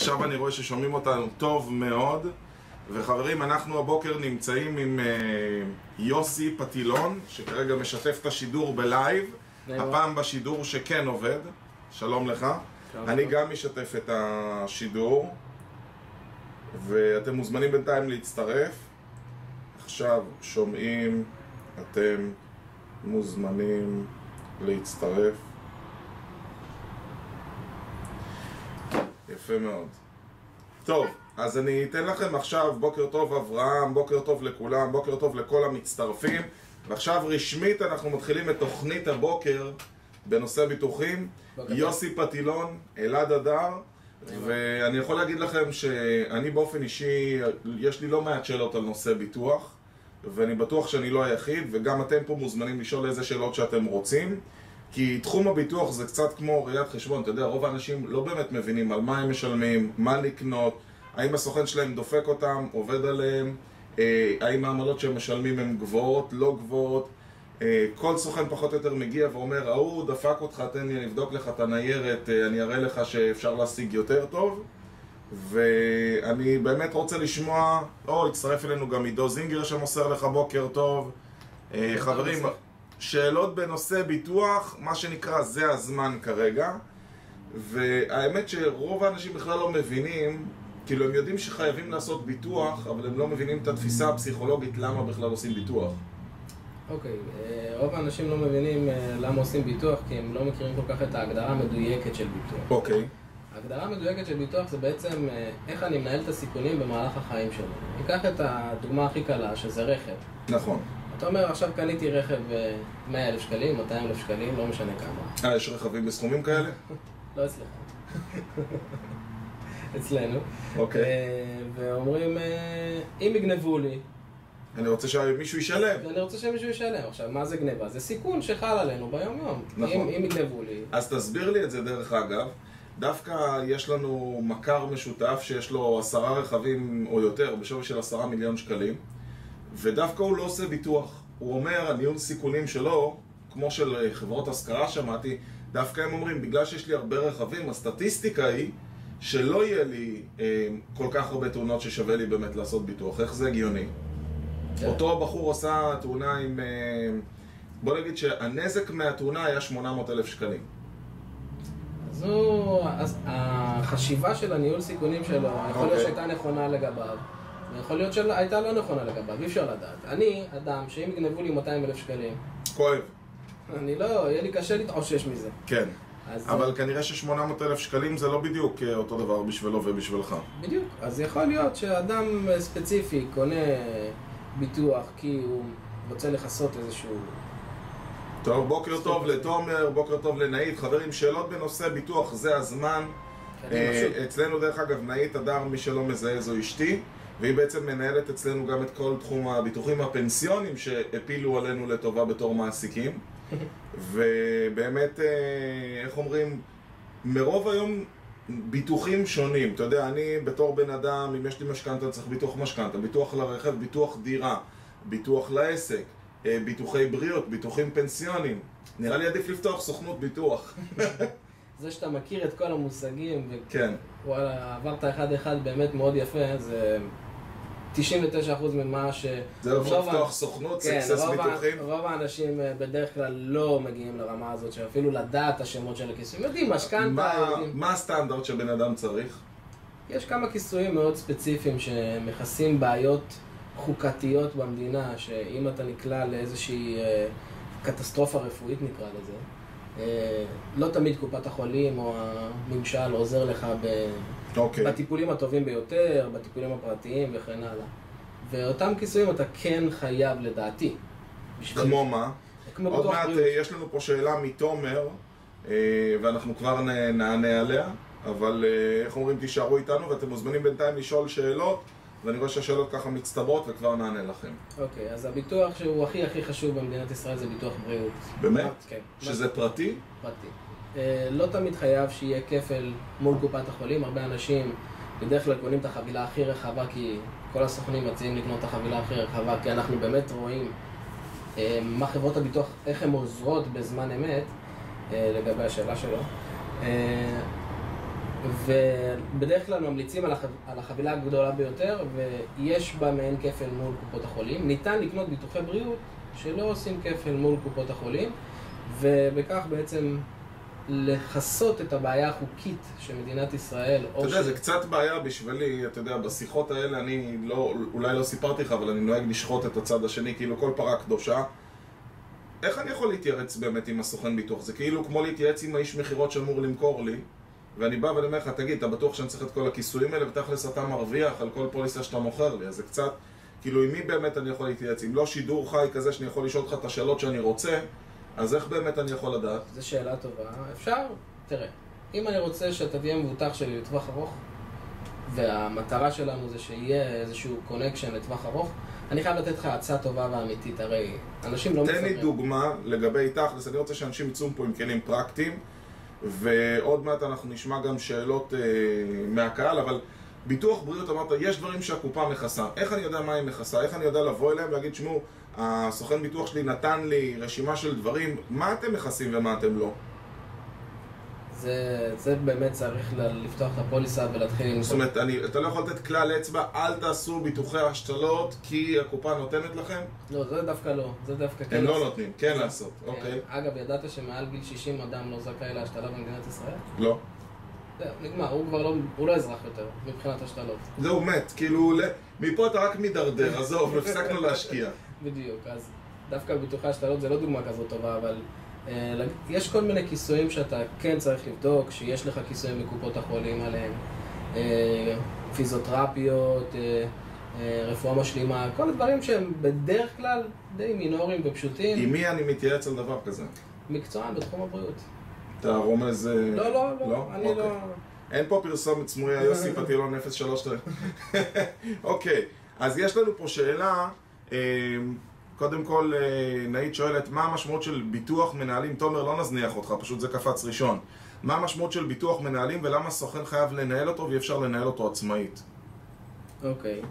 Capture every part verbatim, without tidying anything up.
עכשיו אני רואה ששומעים אותנו טוב מאוד. וחברים, אנחנו הבוקר נמצאים עם uh, יוסי פטילון, שכרגע משתף את השידור בלייב. הפעם בשידור שכן עובד. שלום לך. שלום אני לך. גם משתף את השידור, ואתם מוזמנים בינתיים להצטרף. עכשיו שומעים, אתם מוזמנים להצטרף. יפה מאוד. טוב, אז אני אתן לכם עכשיו בוקר טוב אברהם, בוקר טוב לכולם, בוקר טוב לכל המצטרפים. ועכשיו רשמית אנחנו מתחילים את תוכנית הבוקר בנושא ביטוחים. יוסי פטילון, אלעד אדר, ואני יכול להגיד לכם שאני באופן אישי, יש לי לא מעט שאלות על נושא ביטוח, ואני בטוח שאני לא היחיד, וגם אתם פה מוזמנים לשאול איזה שאלות שאתם רוצים. כי תחום הביטוח זה קצת כמו ראיית חשבון, אתה יודע, רוב האנשים לא באמת מבינים על מה הם משלמים, מה לקנות, האם הסוכן שלהם דופק אותם, עובד עליהם, האם העמלות שהם משלמים הן גבוהות, לא גבוהות. כל סוכן פחות או יותר מגיע ואומר, ההוא דפק אותך, תן לי לבדוק לך את הניירת, אני אראה לך שאפשר להשיג יותר טוב. ואני באמת רוצה לשמוע, או הצטרף אלינו גם עידו זינגר שמוסר לך בוקר טוב. חברים, שאלות בנושא ביטוח, מה שנקרא זה הזמן כרגע. והאמת שרוב האנשים בכלל לא מבינים, כאילו הם יודעים שחייבים לעשות ביטוח, אבל הם לא מבינים את התפיסה הפסיכולוגית למה בכלל עושים ביטוח. אוקיי, רוב האנשים לא מבינים למה עושים ביטוח, כי הם לא מכירים כל כך את ההגדרה המדויקת של ביטוח. אוקיי. ההגדרה המדויקת של ביטוח זה בעצם איך אני מנהל את הסיכונים במהלך החיים שלו. ניקח את הדוגמה הכי קלה, שזה רכב. נכון. אתה אומר, עכשיו קניתי רכב מאה אלף שקלים, מאתיים אלף שקלים, לא משנה כמה. אה, יש רכבים בסכומים כאלה? לא אצלך. אצלנו. אוקיי. ואומרים, אם יגנבו לי, אני רוצה שמישהו ישלם. אני רוצה שמישהו ישלם. עכשיו, מה זה גנבה? זה סיכון שחל עלינו ביום יום. נכון. אם, אם יגנבו לי. אז תסביר לי את זה דרך אגב. דווקא יש לנו מכר משותף שיש לו עשרה רכבים או יותר, בשווי של עשרה מיליון שקלים. ודווקא הוא לא עושה ביטוח. הוא אומר, הניהול סיכונים שלו, כמו של חברות השכרה שמעתי, דווקא הם אומרים, בגלל שיש לי הרבה רכבים, הסטטיסטיקה היא שלא יהיה לי אה, כל כך הרבה תאונות ששווה לי באמת לעשות ביטוח. איך זה הגיוני? Yeah. אותו בחור עושה תאונה עם... אה, בוא נגיד שהנזק מהתאונה היה שמונה מאות אלף שקלים. אז, הוא, אז החשיבה של הניהול סיכונים שלו, יכול להיות okay. שהייתה נכונה לגביו. יכול להיות שהייתה לא נכונה לגביו, אי אפשר לדעת. אני אדם שאם יגנבו לי מאתיים אלף שקלים, כואב. אני לא, יהיה לי קשה להתעושש מזה. כן, אבל זה... כנראה ש-שמונה מאות אלף שקלים זה לא בדיוק אותו דבר בשבילו ובשבילך. בדיוק, אז יכול להיות שאדם ספציפי קונה ביטוח כי הוא רוצה לחסות איזשהו... טוב, בוקר טוב לתומר, בוקר טוב לנאית. חברים, שאלות בנושא ביטוח זה הזמן. אצלנו דרך אגב, נאית אדר, מי שלא מזהה זו אשתי, והיא בעצם מנהלת אצלנו גם את כל תחום הביטוחים הפנסיונים שהפילו עלינו לטובה בתור מעסיקים. ובאמת, איך אומרים, מרוב היום ביטוחים שונים. אתה יודע, אני בתור בן אדם, אם יש לי משכנתה, צריך ביטוח משכנתה, ביטוח לרכב, ביטוח דירה, ביטוח לעסק, ביטוחי בריאות, ביטוחים פנסיונים. נראה לי עדיף לפתוח סוכנות ביטוח. זה שאתה מכיר את כל המושגים, כן. וואלה, עברת אחד אחד באמת מאוד יפה, זה תשעים ותשע אחוז ממה ש... זה לא לפתוח סוכנות, סקסס ביטוחים. רוב האנשים בדרך כלל לא מגיעים לרמה הזאת, שאפילו לדעת השמות של הכיסויים. יודעים, משכנתה... מה הסטנדרט שבן אדם צריך? יש כמה כיסויים מאוד ספציפיים שמכסים בעיות חוקתיות במדינה, שאם אתה נקלע לאיזושהי קטסטרופה רפואית נקרא לזה, לא תמיד קופת החולים או הממשל עוזר לך ב... okay. בטיפולים הטובים ביותר, בטיפולים הפרטיים וכן הלאה. ואותם כיסויים אתה כן חייב לדעתי. כמו מה? כמו עוד מעט בריאות. יש לנו פה שאלה מתומר, ואנחנו כבר נענה עליה, אבל איך אומרים, תישארו איתנו ואתם מוזמנים בינתיים לשאול שאלות, ואני רואה שהשאלות ככה מצטברות וכבר נענה לכם. אוקיי, אז הביטוח שהוא הכי הכי חשוב במדינת ישראל זה ביטוח בריאות. באמת? כן. שזה פרטי? פרטי. לא תמיד חייב שיהיה כפל מול קופת החולים. הרבה אנשים בדרך כלל קונים את החבילה הכי רחבה, כי כל הסוכנים מציעים לקנות את החבילה הכי רחבה, כי אנחנו באמת רואים מה חברות הביטוח, איך הן עוזרות בזמן אמת לגבי השאלה שלו. ובדרך כלל ממליצים על, החב... על החבילה הגדולה ביותר, ויש בה מעין כפל מול קופות החולים. ניתן לקנות ביטוחי בריאות שלא עושים כפל מול קופות החולים, ובכך בעצם לחסות את הבעיה החוקית של מדינת ישראל. אתה יודע, ש... זה קצת בעיה בשבילי, אתה יודע, בשיחות האלה אני לא, אולי לא סיפרתי לך, אבל אני נוהג לשחוט את הצד השני, כאילו כל פרה קדושה. איך אני יכול להתייעץ באמת עם הסוכן ביטוח? זה כאילו כמו להתייעץ עם האיש מחירות שאמור למכור לי, ואני בא ואני אומר לך, תגיד, אתה בטוח שאני צריך את כל הכיסויים האלה, ותכלס אתה מרוויח על כל פוליסה שאתה מוכר לי, אז זה קצת, כאילו עם מי באמת אני יכול להתייעץ? אם לא שידור חי כזה שאני יכול לשאול אותך את השאלות שאני רוצה, אז איך באמת אני יכול לדעת? זו שאלה טובה. אפשר, תראה, אם אני רוצה שאתה תהיה מבוטח שלי לטווח ארוך, והמטרה שלנו זה שיהיה איזשהו קונקשן לטווח ארוך, אני חייב לתת לך הצעה טובה ואמיתית, הרי אנשים לא מסתכלים. תן לי דוגמה לגבי תכלס, אני רוצה שאנשים יצאו פה עם כלים פרקטיים, ועוד מעט אנחנו נשמע גם שאלות אה, מהקהל, אבל ביטוח בריאות אמרת, יש דברים שהקופה מכסה. איך אני יודע מה היא מכסה? איך אני יודע לבוא אליהם ולהגיד, שמו, הסוכן ביטוח שלי נתן לי רשימה של דברים, מה אתם מכסים ומה אתם לא? זה, זה באמת צריך לפתוח את הפוליסה ולהתחיל עם... זאת אומרת, אני, אתה לא יכול לתת כלל אצבע, אל תעשו ביטוחי השתלות כי הקופה נותנת לכם? לא, זה דווקא לא, זה דווקא כן הם לעשות. לא נותנים, כן לעשות, אוקיי. אגב, ידעת שמעל גיל שישים אדם לא זכאי להשתלה במדינת ישראל? לא. זהו, נגמר, הוא כבר לא, הוא לא אזרח יותר מבחינת השתלות. זהו, מת, כאילו, מפה אתה רק מדרדר, עזוב, הפסקנו להשקיע. בדיוק, אז דווקא ביטוחי השתלות זה לא דוגמה כזאת טובה, אבל יש כל מיני כיסויים שאתה כן צריך לבדוק, שיש לך כיסויים מקופות החולים עליהם, פיזיותרפיות, רפואה משלימה, כל הדברים שהם בדרך כלל די מינוריים ופשוטים. עם מי אני מתייעץ על דבר כזה? מקצוען בתחום הבריאות. אתה רומז... לא, לא, לא, אני לא... אין פה פרסומת סמויה, יוסי פטילון אפס שלוש. אוקיי, אז יש לנו פה שאלה, קודם כל נאית שואלת, מה המשמעות של ביטוח מנהלים? תומר, לא נזניח אותך, פשוט זה קפץ ראשון. מה המשמעות של ביטוח מנהלים ולמה סוכן חייב לנהל אותו ואי אפשר לנהל אותו עצמאית? אוקיי.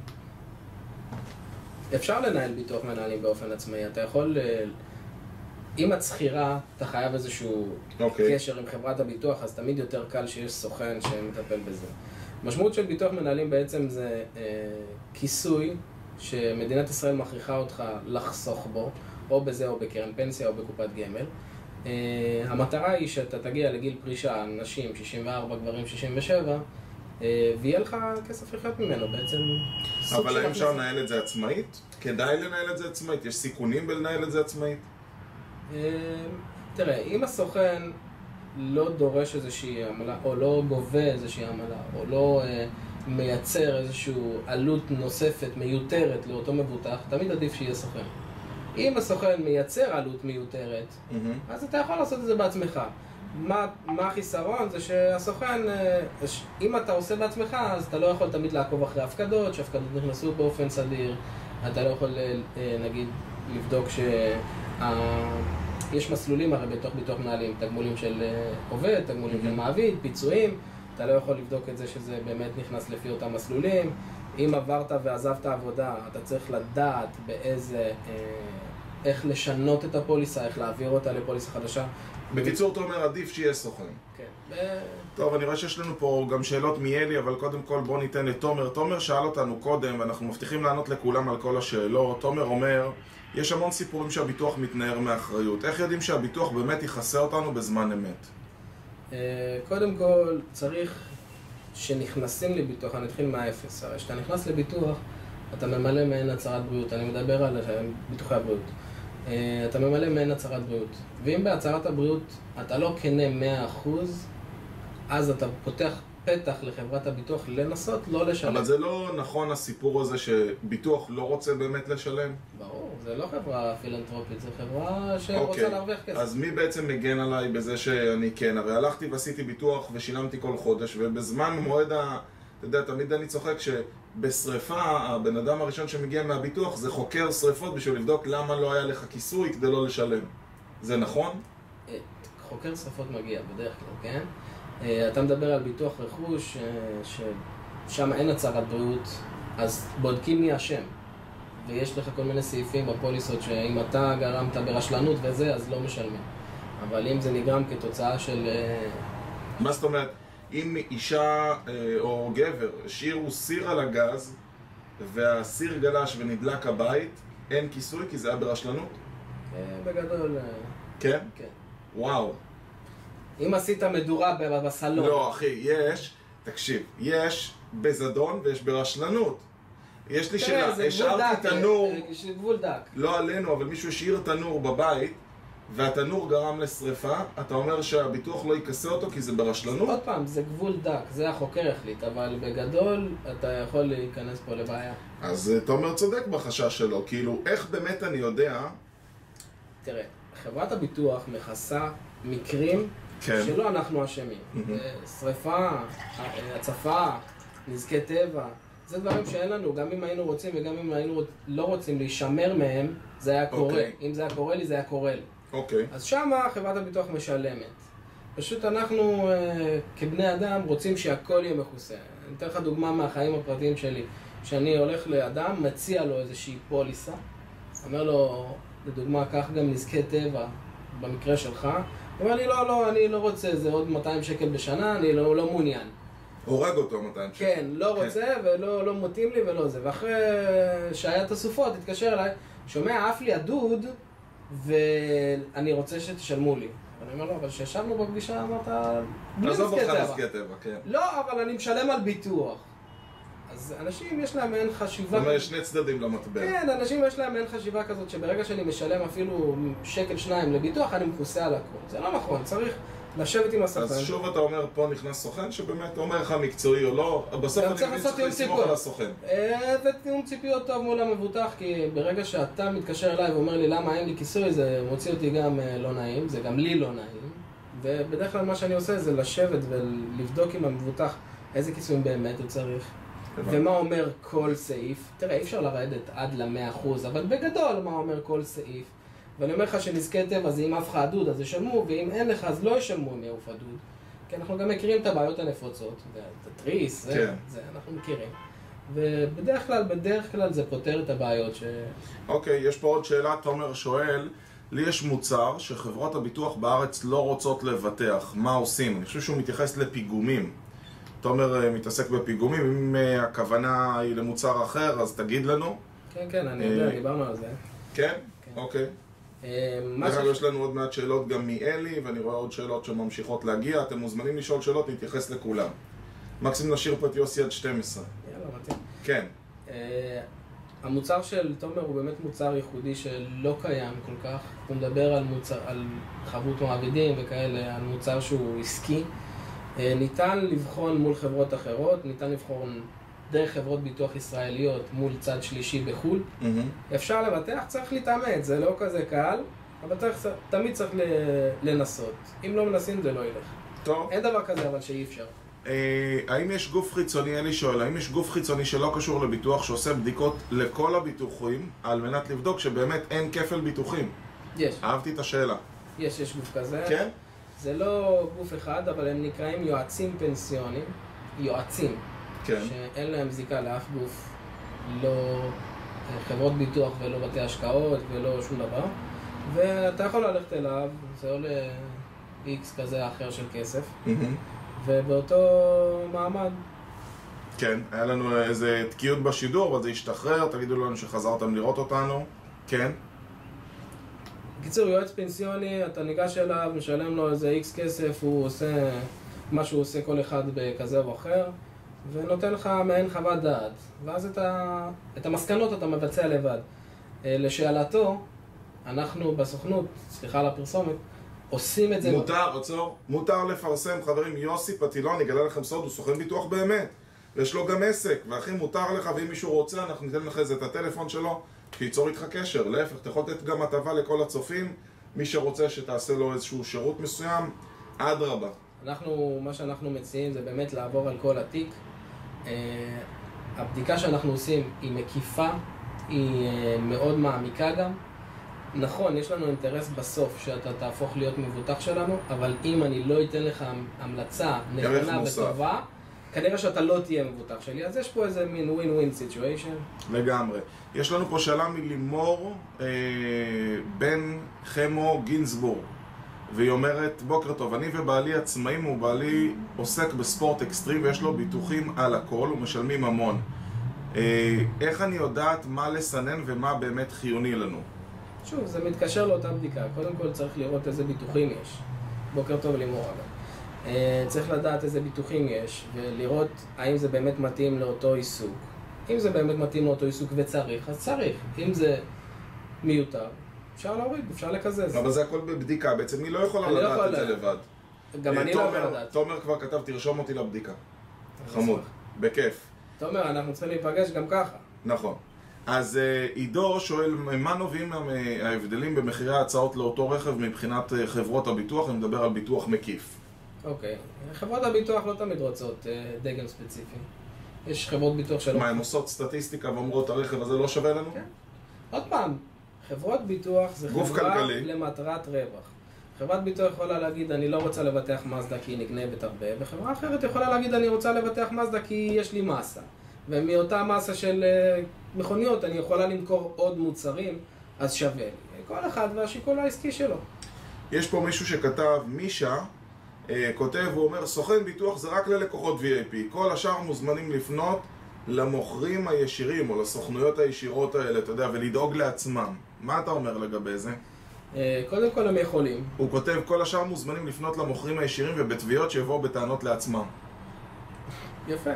אפשר לנהל ביטוח מנהלים באופן עצמאי, אתה יכול... אם את שכירה, אתה חייב איזשהו okay. קשר עם חברת הביטוח, אז תמיד יותר קל שיש סוכן שמטפל בזה. משמעות של ביטוח מנהלים בעצם זה אה, כיסוי שמדינת ישראל מכריחה אותך לחסוך בו, או בזה או בקרן פנסיה או בקופת גמל. אה, המטרה היא שאתה תגיע לגיל פרישה, נשים שישים וארבע, גברים שישים ושבע, אה, ויהיה לך כסף לחיות ממנו בעצם. אבל האם אפשר לנהל את זה עצמאית? כדאי לנהל את זה עצמאית? יש סיכונים בלנהל את זה עצמאית? תראה, אם הסוכן לא דורש איזושהי עמלה, או לא גובה איזושהי עמלה, או לא אה, מייצר איזושהי עלות נוספת מיותרת לאותו מבוטח, תמיד עדיף שיהיה סוכן. אם הסוכן מייצר עלות מיותרת, mm-hmm. אז אתה יכול לעשות את זה בעצמך. מה, מה החיסרון? זה שהסוכן, אה, אם אתה עושה בעצמך, אז אתה לא יכול תמיד לעקוב אחרי הפקדות, שהפקדות נכנסו באופן סדיר, אתה לא יכול, אה, נגיד, לבדוק ש... יש מסלולים הרי בתוך ביטוח מנהלים, תגמולים של עובד, תגמולים של מעביד, פיצויים, אתה לא יכול לבדוק את זה שזה באמת נכנס לפי אותם מסלולים. אם עברת ועזבת עבודה, אתה צריך לדעת באיזה, איך לשנות את הפוליסה, איך להעביר אותה לפוליסה חדשה. בקיצור, תומר, עדיף שיהיה סוכן. כן. טוב, אני רואה שיש לנו פה גם שאלות מאלי, אבל קודם כל בוא ניתן לתומר. תומר שאל אותנו קודם, ואנחנו מבטיחים לענות לכולם על כל השאלות. תומר אומר, יש המון סיפורים שהביטוח מתנער מאחריות. איך יודעים שהביטוח באמת יכסה אותנו בזמן אמת? קודם כל, צריך שנכנסים לביטוח, אני אתחיל מהאפס. הרי כשאתה נכנס לביטוח, אתה ממלא מעין הצהרת בריאות. אני מדבר על ביטוחי הבריאות. אתה ממלא מעין הצהרת בריאות. ואם בהצהרת הבריאות אתה לא כנה מאה אחוז, אז אתה פותח פתח לחברת הביטוח לנסות לא לשלם. אבל זה לא נכון הסיפור הזה שביטוח לא רוצה באמת לשלם? ברור, זה לא חברה פילנטרופית, זה חברה שרוצה okay. להרוויח כסף. אז מי בעצם מגן עליי בזה שאני כן? הרי הלכתי ועשיתי ביטוח ושילמתי כל חודש, ובזמן מועד ה... אתה יודע, תמיד אני צוחק שבשריפה, הבן אדם הראשון שמגיע מהביטוח זה חוקר שריפות בשביל לבדוק למה לא היה לך כיסוי כדי לא לשלם. זה נכון? חוקר שריפות מגיע בדרך כלל, כן? אתה מדבר על ביטוח רכוש, ששם אין הצהרת בריאות, אז בודקים מי אשם. ויש לך כל מיני סעיפים בפוליסות שאם אתה גרמת ברשלנות וזה, אז לא משלמים. אבל אם זה נגרם כתוצאה של... מה זאת אומרת? אם אישה או גבר השאירו סיר על הגז והסיר גלש ונדלק הבית, אין כיסוי כי זה היה ברשלנות? בגדול... כן? כן. וואו. אם עשית מדורה בסלון... לא, אחי, יש, תקשיב, יש בזדון ויש ברשלנות. יש לי שאלה, השארתי תנור... יש לי גבול דק. לא עלינו, אבל מישהו השאיר תנור בבית והתנור גרם לשריפה, אתה אומר שהביטוח לא ייכסה אותו כי זה ברשלנות? עוד פעם, זה גבול דק, זה החוקר החליט, אבל בגדול אתה יכול להיכנס פה לבעיה. אז תומר צודק בחשש שלו, כאילו, איך באמת אני יודע... תראה, חברת הביטוח מכסה מקרים כן. שלא אנחנו אשמים. Mm-hmm. שריפה, הצפה, נזקי טבע, זה דברים שאין לנו, גם אם היינו רוצים וגם אם היינו לא רוצים להישמר מהם, זה היה קורה. Okay. אם זה היה קורה לי, זה היה קורה לי. אוקיי. אז שמה חברת הביטוח משלמת. פשוט אנחנו כבני אדם רוצים שהכל יהיה מכוסה. אני אתן לך דוגמה מהחיים הפרטיים שלי. כשאני הולך לאדם, מציע לו איזושהי פוליסה, אומר לו, לדוגמה, קח גם נזקי טבע במקרה שלך. הוא אומר לי, לא, לא, אני לא רוצה, זה עוד מאתיים שקל בשנה, אני לא, לא מעוניין. הורג אותו מאתיים שקל. כן, לא רוצה ולא לא מתאים לי ולא זה. ואחרי שהיה את הסופות, התקשר אליי, שומע, אף לי הדוד, ואני רוצה שתשלמו לי. אני אומר לו, אבל שישבנו בפגישה, אמרת, בלי נזקי טבע. עזוב אותך נזקי טבע, כן. לא, אבל אני משלם על ביטוח. אז אנשים יש להם מעין חשיבה... זאת אומרת, שני צדדים למטבע. כן, אנשים יש להם מעין חשיבה כזאת, שברגע שאני משלם אפילו שקל שניים לביטוח, אני מכוסה על הכל. זה לא נכון, צריך לשבת עם הסוכן. אז שוב אתה אומר, פה נכנס סוכן שבאמת אומר לך מקצועי או לא, בסוף אני מבין צריך לסמוך על הסוכן. ותיאום ציפיות טוב מול המבוטח, כי ברגע שאתה מתקשר אליי ואומר לי למה אין לי כיסוי, זה מוציא אותי גם לא נעים, זה גם לי לא נעים. ובדרך כלל מה שאני עושה זה לשבת ולבדוק עם המבוטח איזה כיסויים באמת הוא צריך. ומה אומר כל סעיף. תראה, אי אפשר לרדת עד ל-מאה אחוז, אבל בגדול מה אומר כל סעיף. ואני אומר לך שנזקי טבע זה אם אף לך הדוד אז ישלמו, ואם אין לך אז לא ישלמו אם יעוף הדוד. כי אנחנו גם מכירים את הבעיות הנפוצות, את התריס, זה, כן. זה אנחנו מכירים. ובדרך כלל, בדרך כלל זה פותר את הבעיות ש... אוקיי, יש פה עוד שאלה, תומר שואל, לי יש מוצר שחברות הביטוח בארץ לא רוצות לבטח, מה עושים? אני חושב שהוא מתייחס לפיגומים. תומר מתעסק בפיגומים, אם הכוונה היא למוצר אחר אז תגיד לנו. כן, כן, אני יודע, דיברנו על זה. כן? אוקיי. דרך אגב, יש לנו עוד מעט שאלות גם מאלי, ואני רואה עוד שאלות שממשיכות להגיע. אתם מוזמנים לשאול שאלות, נתייחס לכולם. מקסימום נשאיר פה את יוסי עד שתים עשרה. יאללה, מתאים. כן. המוצר של תומר הוא באמת מוצר ייחודי שלא קיים כל כך. הוא מדבר על מוצר, על חבות מעבידים וכאלה, על מוצר שהוא עסקי. ניתן לבחון מול חברות אחרות, ניתן לבחון דרך חברות ביטוח ישראליות מול צד שלישי בחול. Mm-hmm. אפשר לבטח, צריך להתאמץ, זה לא כזה קל, אבל צריך, תמיד צריך לנסות. אם לא מנסים זה לא ילך. טוב. אין דבר כזה אבל שאי אפשר. אה, האם יש גוף חיצוני, אלי שואל, האם יש גוף חיצוני שלא קשור לביטוח שעושה בדיקות לכל הביטוחים על מנת לבדוק שבאמת אין כפל ביטוחים? יש. אהבתי את השאלה. יש, יש גוף כזה. כן? זה לא גוף אחד, אבל הם נקראים יועצים פנסיונים. יועצים. כן. שאין להם זיקה לאף גוף, לא חברות ביטוח ולא בתי השקעות ולא שום דבר. ואתה יכול ללכת אליו, זה עולה איקס כזה אחר של כסף. Mm-hmm. ובאותו מעמד. כן, היה לנו איזה תקיעות בשידור, אבל זה השתחרר, תגידו לנו שחזרתם לראות אותנו. כן. בקיצור, יועץ פנסיוני, אתה ניגש אליו, משלם לו איזה איקס כסף, הוא עושה מה שהוא עושה כל אחד בכזה או אחר, ונותן לך מעין חוות דעת, ואז את, ה... את המסקנות אתה מבצע לבד. לשאלתו, אנחנו בסוכנות, סליחה על הפרסומת, עושים את זה... מותר, עצור, מותר לפרסם, חברים, יוסי פטילון, יגלה לכם סוד, הוא סוכן ביטוח באמת, ויש לו גם עסק, ואחי מותר לך, ואם מישהו רוצה, אנחנו ניתן לך את הטלפון שלו, שייצור איתך קשר. להפך, אתה יכול לתת גם הטבה לכל הצופים, מי שרוצה שתעשה לו איזשהו שירות מסוים, עד רבה. אנחנו, מה שאנחנו מציעים זה באמת לעבור על כל התיק. הבדיקה שאנחנו עושים היא מקיפה, היא מאוד מעמיקה גם. נכון, יש לנו אינטרס בסוף שאתה תהפוך להיות מבוטח שלנו, אבל אם אני לא אתן לך המלצה נכונה וטובה, כנראה שאתה לא תהיה מבוטח שלי, אז יש פה איזה מין ווין-ווין סיטואשן. לגמרי. יש לנו פה שאלה מלימור אה, בן חמו גינסבורג. והיא אומרת, בוקר טוב, אני ובעלי עצמאים, ובעלי עוסק בספורט אקסטרים ויש לו ביטוחים על הכל ומשלמים המון. איך אני יודעת מה לסנן ומה באמת חיוני לנו? שוב, זה מתקשר לאותה בדיקה. קודם כל צריך לראות איזה ביטוחים יש. בוקר טוב לימור אגב. צריך לדעת איזה ביטוחים יש ולראות האם זה באמת מתאים לאותו עיסוק. אם זה באמת מתאים לאותו עיסוק וצריך, אז צריך. אם זה מיותר, אפשר להוריד, אפשר לקזז. אבל זה הכל בבדיקה, בעצם היא לא יכולה לדעת את זה לבד. גם אני לא יכול לדעת. תומר כבר כתב, תרשום אותי לבדיקה. חמוד, בכיף. תומר, אנחנו צריכים להיפגש גם ככה. נכון. אז עידו שואל, מה נובעים ההבדלים במחירי ההצעות לאותו רכב מבחינת חברות הביטוח? אני מדבר על ביטוח מקיף. אוקיי. חברות הביטוח לא תמיד רוצות דגם ספציפי. יש חברות ביטוח שלא... מה, הן עושות סטטיסטיקה ואומרות, הרכב הזה לא שווה לנו? כן. עוד פעם, חברות ביטוח זה חברה כלכלי. למטרת רווח. חברת ביטוח יכולה להגיד, אני לא רוצה לבטח מזדה כי היא נגנבת הרבה, וחברה אחרת יכולה להגיד, אני רוצה לבטח מזדה כי יש לי מסה. ומאותה מסה של מכוניות אני יכולה למכור עוד מוצרים, אז שווה לי. כל אחד והשיקול העסקי שלו. יש פה מישהו שכתב, מישה, כותב, הוא אומר, סוכן ביטוח זה רק ללקוחות וי איי פי. כל השאר מוזמנים לפנות למוכרים הישירים או לסוכנויות הישירות האלה, אתה יודע, ולדאוג לעצמם. מה אתה אומר לגבי זה? קודם כל הם יכולים. הוא כותב, כל השאר מוזמנים לפנות למוכרים הישירים ובתביעות שיבואו בטענות לעצמם. יפה.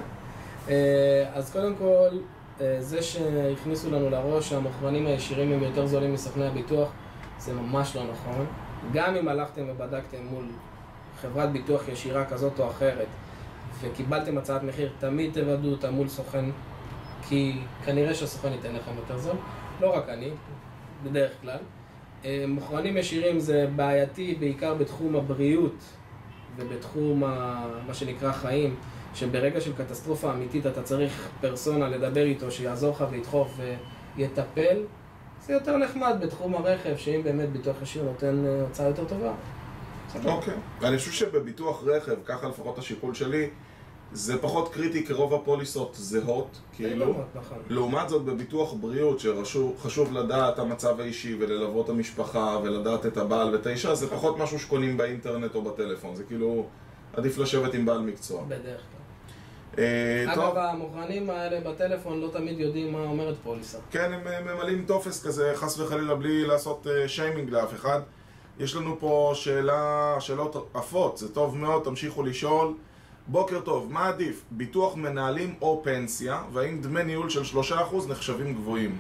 אז קודם כל, זה שהכניסו לנו לראש שהמוכרנים הישירים הם יותר זולים מסוכני הביטוח, זה ממש לא נכון. גם אם הלכתם ובדקתם מול חברת ביטוח ישירה כזאת או אחרת וקיבלתם הצעת מחיר, תמיד תוודאו אותה מול סוכן, כי כנראה שהסוכן ייתן לכם יותר זול. לא רק אני, בדרך כלל. מוכרנים ישירים זה בעייתי בעיקר בתחום הבריאות ובתחום מה שנקרא חיים, שברגע של קטסטרופה אמיתית אתה צריך פרסונה לדבר איתו שיעזור לך וידחוף ויטפל. זה יותר נחמד בתחום הרכב, שאם באמת ביטוח ישיר נותן הוצאה יותר טובה. אוקיי. ואני חושב שבביטוח רכב, ככה לפחות השיקול שלי, זה פחות קריטי כרוב הפוליסות זהות, כאילו. לעומת זאת בביטוח בריאות, שחשוב לדעת המצב האישי וללוות המשפחה ולדעת את הבעל ואת האישה, זה פחות משהו שקונים באינטרנט או בטלפון. זה כאילו עדיף לשבת עם בעל מקצוע. בדרך כלל. אגב, המוכרנים האלה בטלפון לא תמיד יודעים מה אומרת פוליסה. כן, הם ממלאים טופס כזה, חס וחלילה, בלי לעשות שיימינג לאף אחד. יש לנו פה שאלה, שאלות עפות, זה טוב מאוד, תמשיכו לשאול. בוקר טוב, מה עדיף? ביטוח מנהלים או פנסיה? והאם דמי ניהול של שלושה אחוז נחשבים גבוהים?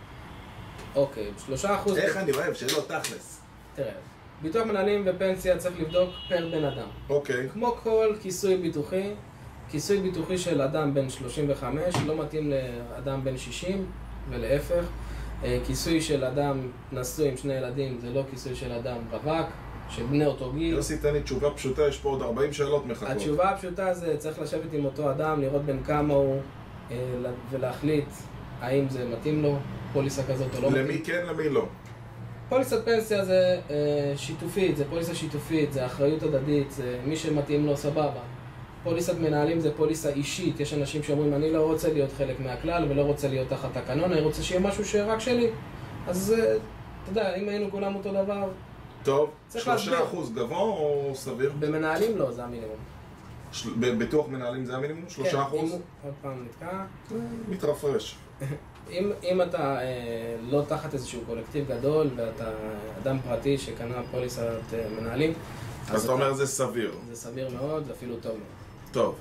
אוקיי, שלושה אחוז... איך אני אוהב, שאלות תכלס. תראה, ביטוח מנהלים ופנסיה צריך לבדוק פר בן אדם. אוקיי. כמו כל כיסוי ביטוחי, כיסוי ביטוחי של אדם בן שלושים וחמש לא מתאים לאדם בן שישים ולהפך. כיסוי של אדם נשוי עם שני ילדים זה לא כיסוי של אדם רווק, שבני אותו גיל. יוסי, תן לי תשובה פשוטה, יש פה עוד ארבעים שאלות מחכות. התשובה הפשוטה זה צריך לשבת עם אותו אדם, לראות בין כמה הוא ולהחליט האם זה מתאים לו, פוליסה כזאת או לא מתאים. למי כן, למי לא? פוליסת פנסיה זה שיתופית, זה פוליסה שיתופית, זה אחריות הדדית, זה מי שמתאים לו סבבה. פוליסת מנהלים זה פוליסה אישית, יש אנשים שאומרים אני לא רוצה להיות חלק מהכלל ולא רוצה להיות תחת תקנון, אני רוצה שיהיה משהו שרק שלי. אז אתה יודע, אם היינו כולם אותו דבר... טוב, שלושה אחוז גבוה או סביר? במנהלים לא, זה המינימום. בביטוח מנהלים זה המינימום? שלושה אחוז? כן, עוד פעם נתקע. מתרפרש. אם אתה לא תחת איזשהו קולקטיב גדול ואתה אדם פרטי שקנה פוליסת מנהלים, אז אתה אומר זה סביר. זה סביר מאוד, זה אפילו טוב מאוד. טוב.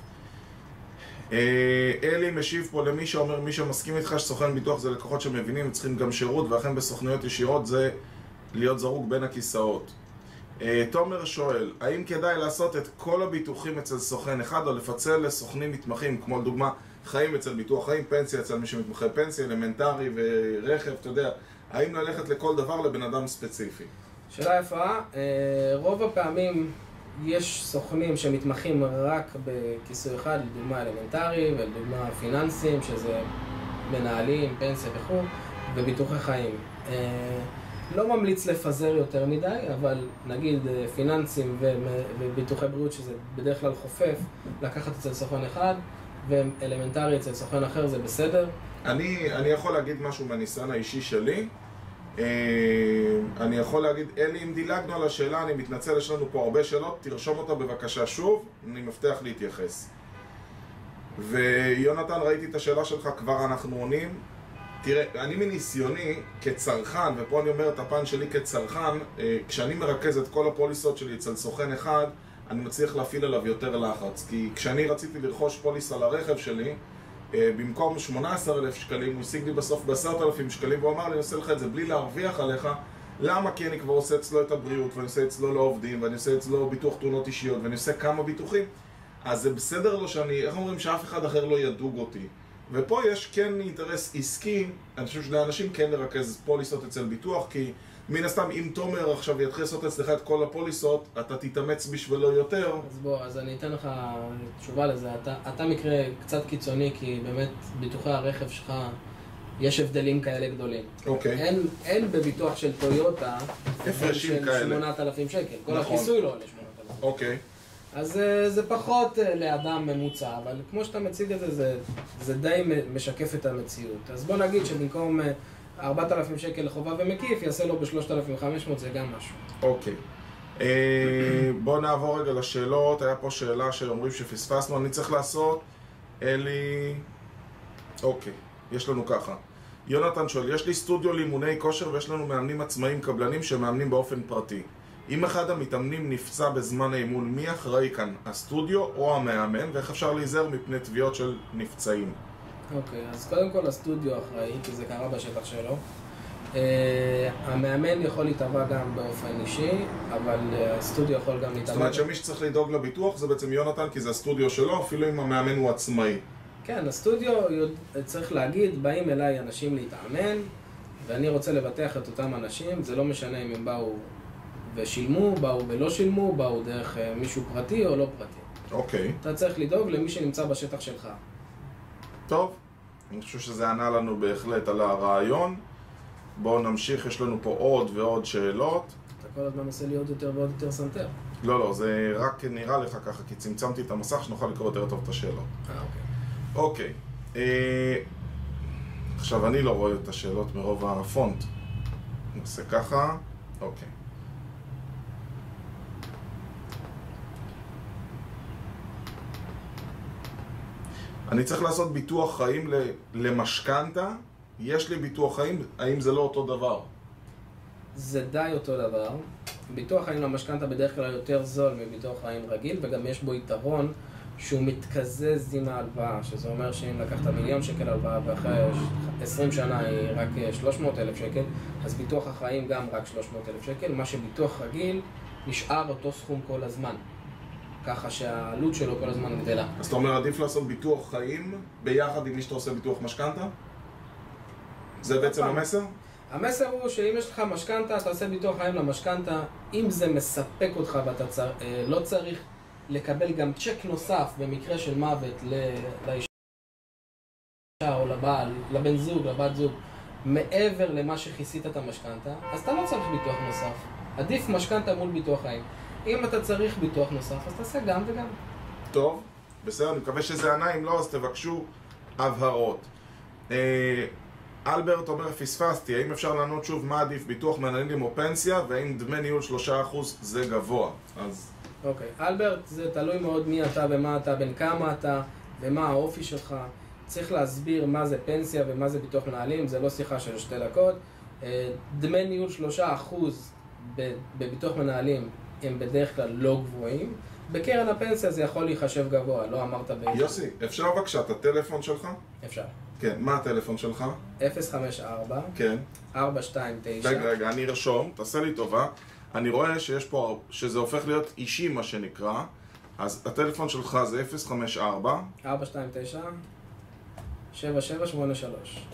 אלי משיב פה למי שאומר, מי שמסכים איתך שסוכן ביטוח זה לקוחות שמבינים וצריכים גם שירות, ואכן בסוכנויות ישירות זה להיות זרוק בין הכיסאות. תומר שואל, האם כדאי לעשות את כל הביטוחים אצל סוכן אחד או לפצל לסוכנים מתמחים, כמו לדוגמה חיים אצל ביטוח חיים, פנסיה אצל מי שמתמחה פנסיה, אלמנטרי ורכב, אתה יודע, האם ללכת לכל דבר לבן אדם ספציפי? שאלה יפה, רוב הפעמים יש סוכנים שמתמחים רק בכיסוי אחד, לדוגמה אלמנטרי ולדוגמה פיננסים, שזה מנהלים, פנסיה וכו', וביטוחי חיים. לא ממליץ לפזר יותר מדי, אבל נגיד פיננסים וביטוחי בריאות, שזה בדרך כלל חופף, לקחת אצל סוכן אחד, ואלמנטרי אצל סוכן אחר זה בסדר. אני, אני יכול להגיד משהו מהניסיון האישי שלי. אני יכול להגיד, אלי, אם דילגנו על השאלה, אני מתנצל, יש לנו פה הרבה שאלות, תרשום אותה בבקשה שוב, אני מבטיח להתייחס. ויונתן, ראיתי את השאלה שלך, כבר אנחנו עונים. תראה, אני מניסיוני כצרכן, ופה אני אומר את הפן שלי כצרכן, כשאני מרכז את כל הפוליסות שלי אצל סוכן אחד, אני מצליח להפעיל עליו יותר לחץ. כי כשאני רציתי לרכוש פוליס על הרכב שלי, במקום שמונה עשר אלף שקלים, הוא השיג לי בסוף ב-עשרת אלפים שקלים, והוא אמר לי, אני עושה לך את זה בלי להרוויח עליך. למה? כי אני כבר עושה אצלו את הבריאות, ואני עושה אצלו לעובדים, ואני עושה אצלו ביטוח תאונות אישיות, ואני עושה כמה ביטוחים. אז זה בסדר לו שאני, איך אומרים, שאף אחד אחר לא ידוג אותי. ופה יש כן אינטרס עסקי, אני חושב שלאנשים כן לרכז פוליסות אצל ביטוח, כי מן הסתם, אם תומר עכשיו יתחיל לעשות אצלך את כל הפוליסות, אתה תתאמץ בשבילו יותר. אז בוא, אז אני אתן לך תשובה לזה. אתה, אתה מקרה קצת קיצוני, כי באמת ביטוחי הרכב שלך יש הבדלים כאלה גדולים. אוקיי. אין, אין בביטוח של טויוטה הפרשים כאלה. שמונת אלפים שקל. כל נכון. הכיסוי לא עולה שמונת אלפים. אוקיי. אז זה פחות לאדם ממוצע, אבל כמו שאתה מציג את זה, זה, זה די משקף את המציאות. אז בוא נגיד שבמקום ארבעת אלפים שקל לחובה ומקיף, יעשה לו ב-שלושת אלפים וחמש מאות, זה גם משהו. אוקיי. בוא נעבור רגע לשאלות. היה פה שאלה שאומרים שפספסנו, אני צריך לעשות. אלי... אוקיי, יש לנו ככה. יונתן שואל, יש לי סטודיו לאימוני כושר ויש לנו מאמנים עצמאיים קבלנים שמאמנים באופן פרטי. אם אחד המתאמנים נפצע בזמן האימון, מי אחראי כאן? הסטודיו או המאמן? ואיך אפשר להיזהר מפני תביעות של נפצעים? אוקיי, אז קודם כל הסטודיו אחראי, כי זה קרה בשטח שלו. Uh, המאמן יכול להתאבע גם באופן אישי, אבל הסטודיו יכול גם להתאבע. זאת אומרת שמי שצריך לדאוג לביטוח זה בעצם יונתן, כי זה הסטודיו שלו, אפילו אם המאמן הוא עצמאי. כן, הסטודיו, צריך להגיד, באים אליי אנשים להתאמן, ואני רוצה לבטח את אותם אנשים, זה לא משנה אם הם באו ושילמו, באו ולא שילמו, באו דרך מישהו פרטי או לא פרטי. אוקיי. אתה צריך לדאוג למי שנמצא בשטח שלך. טוב, אני חושב שזה ענה לנו בהחלט על הרעיון. בואו נמשיך, יש לנו פה עוד ועוד שאלות. אתה כל הזמן עושה לי עוד יותר ועוד יותר סנטר. לא, לא, זה רק נראה לך ככה, כי צמצמתי את המסך שנוכל לקרוא יותר טוב את השאלות. אה, אוקיי. אוקיי. אה, עכשיו, אני לא רואה את השאלות מרוב הפונט. נעשה ככה. אוקיי. אני צריך לעשות ביטוח חיים למשכנתה. יש לי ביטוח חיים, האם זה לא אותו דבר? זה די אותו דבר. ביטוח חיים למשכנתה בדרך כלל יותר זול מביטוח חיים רגיל, וגם יש בו יתרון שהוא מתקזז עם ההלוואה, שזה אומר שאם לקחת מיליון שקל הלוואה ואחרי עשרים שנה היא רק שלוש מאות אלף שקל, אז ביטוח החיים גם רק שלוש מאות אלף שקל, מה שביטוח רגיל נשאר אותו סכום כל הזמן. ככה שהעלות שלו כל הזמן גדלה. אז אתה אומר, עדיף לעשות ביטוח חיים ביחד עם מי שאתה עושה ביטוח משכנתה? זה בעצם המסר? המסר הוא שאם יש לך משכנתה, אתה עושה ביטוח חיים למשכנתה, אם זה מספק אותך ואתה צר... לא צריך לקבל גם צ'ק נוסף במקרה של מוות לאישה או לבעל, לבן זוג, לבת זוג, מעבר למה שכיסית את המשכנתה, אז אתה לא צריך ביטוח נוסף. עדיף משכנתה מול ביטוח חיים. אם אתה צריך ביטוח נוסף, אז תעשה גם וגם. טוב, בסדר, אני מקווה שזה ענה, אם לא, אז תבקשו הבהרות. אלברט אומר, פספסתי, האם אפשר לענות שוב מה עדיף, ביטוח מנהלים או פנסיה, והאם דמי ניהול שלושה אחוז זה גבוה? אז... אוקיי, אלברט, זה תלוי מאוד מי אתה ומה אתה, בין כמה אתה ומה האופי שלך. צריך להסביר מה זה פנסיה ומה זה ביטוח מנהלים, זה לא שיחה של שתי דקות. דמי ניהול שלושה אחוז בביטוח מנהלים הם בדרך כלל לא גבוהים. בקרן הפנסיה זה יכול להיחשב גבוה, לא אמרת באיזה. יוסי, אפשר בבקשה את הטלפון שלך? אפשר. כן, מה הטלפון שלך? אפס חמש ארבע כן. ארבע שתיים תשע. רגע, רגע, אני ארשום, תעשה לי טובה. אני רואה שיש פה, שזה הופך להיות אישי מה שנקרא. אז הטלפון שלך זה אפס חמש ארבע ארבע שתיים תשע שבע שבע שמונה שלוש.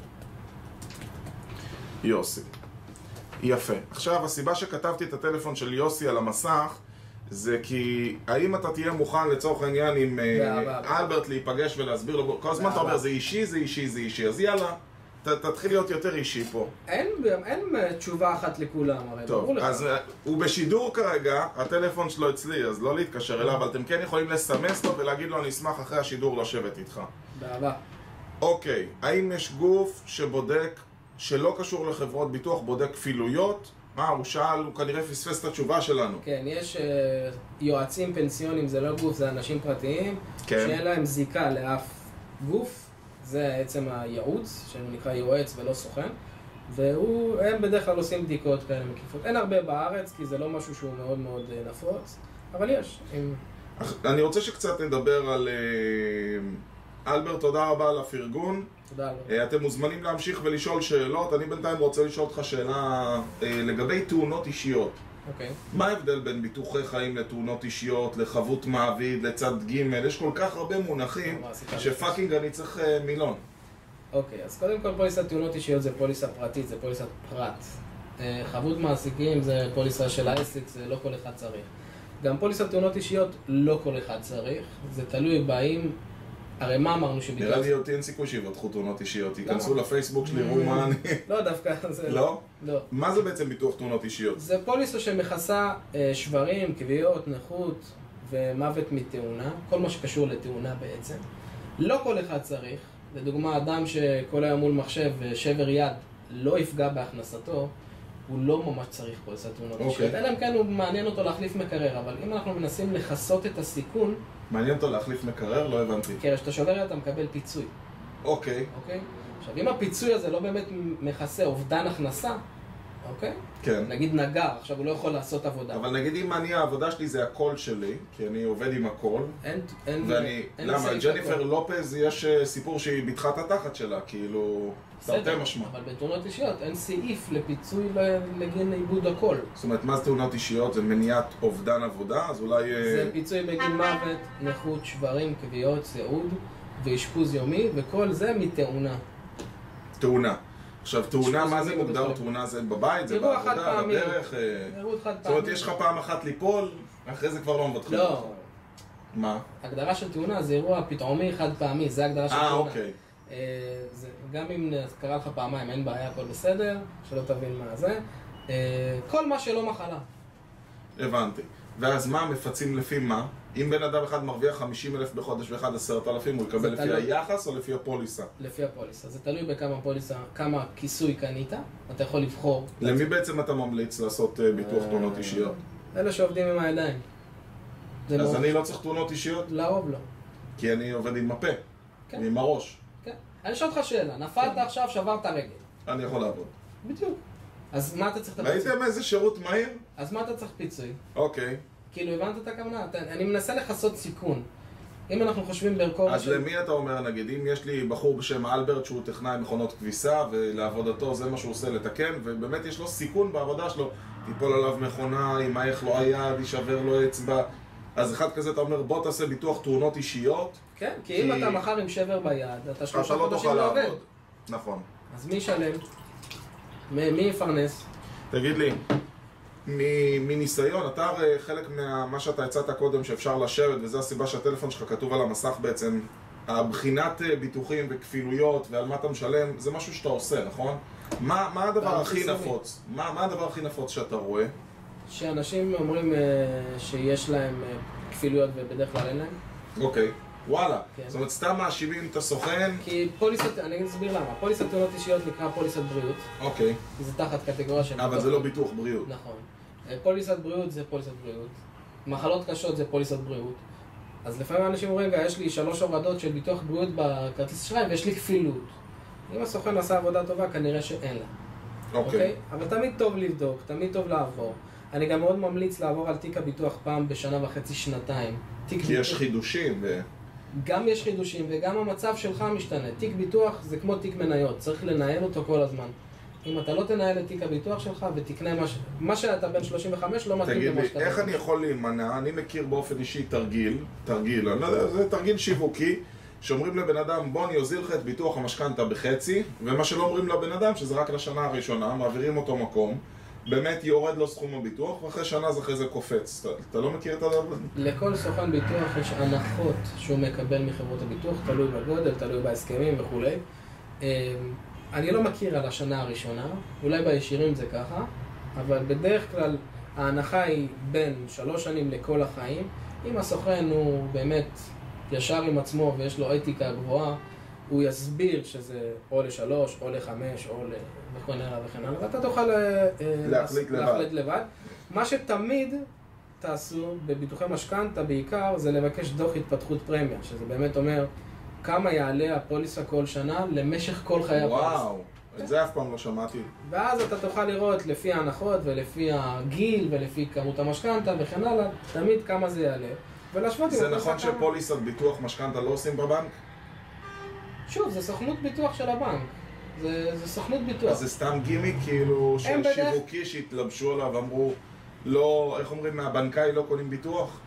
יוסי. יפה. עכשיו, הסיבה שכתבתי את הטלפון של יוסי על המסך זה כי האם אתה תהיה מוכן לצורך העניין עם אלברט להיפגש ולהסביר לו, כל הזמן אתה אומר זה אישי, זה אישי, זה אישי, אז יאללה, תתחיל להיות יותר אישי פה. אין תשובה אחת לכולם, הרי טוב, אז הוא בשידור כרגע, הטלפון שלו אצלי, אז לא להתקשר אליו, אבל אתם כן יכולים לסמס לו ולהגיד לו אני אשמח אחרי השידור לשבת איתך. באהבה. אוקיי, האם יש גוף שבודק שלא קשור לחברות ביטוח בודק כפילויות? מה, הוא שאל, הוא כנראה פספס את התשובה שלנו. כן, יש uh, יועצים פנסיונים, זה לא גוף, זה אנשים פרטיים, כן. שאין להם זיקה לאף גוף, זה עצם הייעוץ, שנקרא יועץ ולא סוכן, והם בדרך כלל עושים בדיקות כאלה מקיפות. אין הרבה בארץ, כי זה לא משהו שהוא מאוד מאוד uh, נפוץ, אבל יש. עם... אני רוצה שקצת נדבר על... Uh, אלברט, תודה רבה על הפרגון. תודה uh, אתם מוזמנים להמשיך ולשאול שאלות. אני בינתיים רוצה לשאול אותך שאלה uh, לגבי תאונות אישיות. אוקיי. מה ההבדל בין ביטוחי חיים לתאונות אישיות, לחבות מעביד, לצד ג'? יש כל כך הרבה מונחים שפאקינג אני צריך uh, מילון. אוקיי, אז קודם כל פוליסת תאונות אישיות זה פוליסה פרטית, זה פוליסת פרט. חבות מעסיקים זה פוליסה של העסק, זה לא כל אחד צריך. גם פוליסת תאונות אישיות לא כל אחד צריך, זה תלוי בהאם... הרי מה אמרנו שבגלל... נראה לי אותי אין סיכוי שיבטחו תאונות אישיות, ייכנסו לפייסבוק שלי, ראו מה אני... לא, דווקא זה... לא? לא. מה זה בעצם ביטוח תאונות אישיות? זה פוליסה שמכסה שברים, כוויות, נכות ומוות מתאונה, כל מה שקשור לתאונה בעצם. לא כל אחד צריך, לדוגמה אדם שכל היום מול מחשב ושבר יד לא יפגע בהכנסתו, הוא לא ממש צריך פוליסת תאונות אישיות. אלא אם כן הוא מעניין אותו להחליף מקרר, אבל אם אנחנו מנסים לחסות את הסיכון... מעניין אותו להחליף מקרר? לא הבנתי. כן, כשאתה שובר אתה מקבל פיצוי. אוקיי. אוקיי? עכשיו, אם הפיצוי הזה לא באמת מכסה אובדן הכנסה, אוקיי? כן. נגיד נגר, עכשיו הוא לא יכול לעשות עבודה. אבל נגיד אם אני, העבודה שלי זה הקול שלי, כי אני עובד עם הקול. אין, אין... ואני, אין למה, ג'ניפר לופז יש סיפור שהיא ביטחה את התחת שלה, כאילו, תרתי משמע. אבל בתאונות אישיות אין סעיף לפיצוי לגין איבוד הקול. זאת אומרת, מה זה תאונות אישיות? זה מניעת אובדן עבודה? אז אולי... זה פיצוי בגין מוות, נכות, שברים, כוויות, סיעוד ואשפוז יומי, וכל זה מתאונה. תאונה. עכשיו, תאונה, מה זה מוגדר? תאונה זה בבית? זה בעבודה? בדרך? אירוע חד פעמי. זאת אומרת, יש לך פעם אחת ליפול, אחרי זה כבר לא מבטחים. לא. מה? הגדרה של תאונה זה אירוע פתאומי חד פעמי, זה הגדרה של תאונה. אה, אוקיי. גם אם קרה לך פעמיים, אין בעיה, הכל בסדר, שלא תבין מה זה. כל מה שלא מחלה. הבנתי. ואז מה, מפצים לפי מה? אם בן אדם אחד מרוויח חמישים אלף בחודש ואחד עשרת אלפים, הוא יקבל לפי היחס או לפי הפוליסה? לפי הפוליסה. זה תלוי בכמה פוליסה, כמה כיסוי קנית, אתה יכול לבחור. למי בעצם אתה ממליץ לעשות ביטוח תאונות אישיות? אלה שעובדים עם הידיים. אז אני לא צריך תאונות אישיות? לרוב לא. כי אני עובד עם הפה, עם הראש. כן. אני שואל אותך שאלה, נפלת עכשיו, שברת רגל. אני יכול לעבוד. בדיוק. אז מה אתה צריך את הפיצוי? ראיתם איזה שירות מהיר? אז מה אתה צריך פיצוי? אוקיי. כאילו, הבנת את הכוונה? אני מנסה לחסות סיכון. אם אנחנו חושבים בערכו... אז למי אתה אומר, נגיד, אם יש לי בחור בשם אלברט שהוא טכנאי מכונות כביסה ולעבודתו זה מה שהוא עושה לתקן, ובאמת יש לו סיכון בעבודה שלו, תיפול עליו מכונה, ימייך לו היד, יישבר לו אצבע, אז אחד כזה אתה אומר, בוא תעשה ביטוח תאונות אישיות. כן, כי אם אתה מחר עם שבר ביד, אתה שלושה חודשים לא עובד. נכון. אז מי ישלם? מי יפרנס? תגיד לי, מניסיון, אתה הרי חלק ממה שאתה הצעת קודם שאפשר לשבת, וזו הסיבה שהטלפון שלך כתוב על המסך בעצם, הבחינת ביטוחים וכפילויות ועל מה אתה משלם, זה משהו שאתה עושה, נכון? מה, מה הדבר הכי נפוץ? מה, מה הדבר הכי נפוץ שאתה רואה? שאנשים אומרים שיש להם כפילויות ובדרך כלל אין להם. אוקיי, וואלה. כן. זאת אומרת, סתם מאשימים את הסוכן? כי פוליסת, אני אסביר למה, פוליסת תאונות אישיות נקרא פוליסת בריאות. אוקיי. זה תחת קטגוריה של... אבל זה לא ביטוח בריאות. נכון. פוליסת בריאות זה פוליסת בריאות. מחלות קשות זה פוליסת בריאות. אז לפעמים אנשים אומרים, רגע, יש לי שלוש הורדות של ביטוח בריאות בכרטיס אשראי ויש לי כפילות. אם הסוכן עשה עבודה טובה, כנראה שאין לה. אוקיי. אבל תמיד טוב לבדוק, תמיד טוב לעבור. אני גם מאוד ממליץ לעבור על תיק הביטוח פעם בשנה וחצי, שנתיים. כי יש חידושים ו... גם יש חידושים וגם המצב שלך משתנה. תיק ביטוח זה כמו תיק מניות, צריך לנהל אותו כל הזמן. אם אתה לא תנהל את תיק הביטוח שלך ותקנה מה, ש... מה שאתה בן שלושים וחמש לא מתאים למה שאתה... תגיד לי, איך אני יכול להימנע? אני מכיר באופן אישי תרגיל, תרגיל, אני לא יודע, זה תרגיל שיווקי, שאומרים לבן אדם, בוא אני אוזיל לך את ביטוח המשכנתה בחצי, ומה שלא אומרים לבן אדם, שזה רק לשנה הראשונה, מעבירים אותו מקום, באמת יורד לו סכום הביטוח, ואחרי שנה זה אחרי זה קופץ. אתה, אתה לא מכיר את הדבר? לכל סוכן ביטוח יש הנחות שהוא מקבל מחברות הביטוח, תלוי בגודל, תלוי בהסכמים וכו'. אני לא מכיר על השנה הראשונה, אולי בישירים זה ככה, אבל בדרך כלל ההנחה היא בין שלוש שנים לכל החיים. אם הסוכן הוא באמת ישר עם עצמו ויש לו אתיקה גבוהה, הוא יסביר שזה או לשלוש, או לחמש, או ל... וכן הלאה וכן הלאה, ואתה תוכל להחליט לבד. לבד. מה שתמיד תעשו בביטוחי משכנתא בעיקר, זה לבקש דוח התפתחות פרמיה, שזה באמת אומר כמה יעלה הפוליסה כל שנה למשך כל חיי הפוליסה. וואו, את זה אף פעם לא שמעתי. ואז אתה תוכל לראות לפי ההנחות ולפי הגיל ולפי כמות המשכנתא וכן הלאה, תמיד כמה זה יעלה. ולהשוות זה נכון שפוליסת ביטוח משכנתא לא עושים בבנק? שוב, זה סוכנות ביטוח של הבנק. זה, זה סוכנות ביטוח. אז זה סתם גימיק כאילו של בדרך... שיווקי שהתלבשו עליו ואמרו לא, איך אומרים, מהבנקאי לא קונים ביטוח?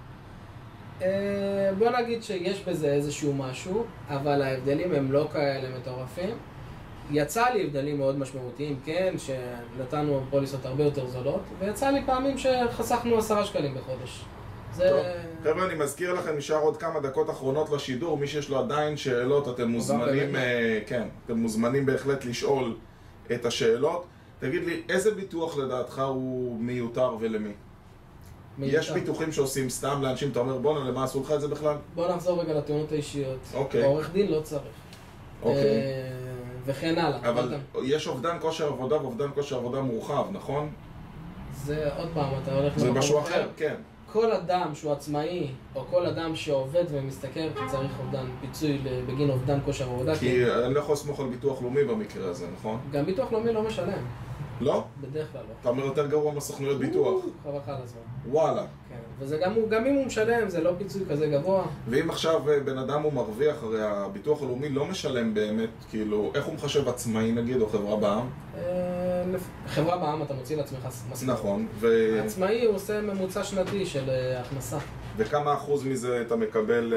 אה, בוא נגיד שיש בזה איזשהו משהו, אבל ההבדלים הם לא כאלה מטורפים. יצא לי הבדלים מאוד משמעותיים, כן, שנתנו פוליסות הרבה יותר זולות, ויצא לי פעמים שחסכנו עשרה שקלים בחודש. זה... טוב, חבר'ה, אני מזכיר לכם, נשאר עוד כמה דקות אחרונות לשידור, מי שיש לו עדיין שאלות, אתם מוזמנים, אה, כן, אתם מוזמנים בהחלט לשאול את השאלות. תגיד לי, איזה ביטוח לדעתך הוא מיותר ולמי? מיותר. יש ביטוחים שעושים סתם לאנשים, אתה אומר, בוא, למה עשו לך את זה בכלל? בוא נחזור רגע לתאונות האישיות. אוקיי. עורך דין לא צריך. אוקיי. אה, וכן הלאה. אבל יש אובדן כושר עבודה ואובדן כושר עבודה מורחב, נכון? זה עוד פעם, אתה הולך... זה משהו אחר, כן. כל אדם שהוא עצמאי, או כל אדם שעובד ומשתכר, צריך אובדן פיצוי בגין אובדן כושר עבודה. כי אני לא יכול לסמוך על ביטוח לאומי במקרה הזה, נכון? גם ביטוח לאומי לא משלם. לא? בדרך כלל לא. אתה אומר יותר גרוע מסוכנויות ביטוח. חבל לך על הזמן. וואלה. כן, וזה גם, גם אם הוא משלם, זה לא פיצוי כזה גבוה. ואם עכשיו בן אדם הוא מרוויח, הרי הביטוח הלאומי לא משלם באמת, כאילו, איך הוא מחשב עצמאי נגיד, או חברה בע"מ? חברה בע"מ אתה מוציא לעצמך משכורת. נכון, ו... העצמאי הוא עושה ממוצע שנתי של הכנסה. וכמה אחוז מזה אתה מקבל...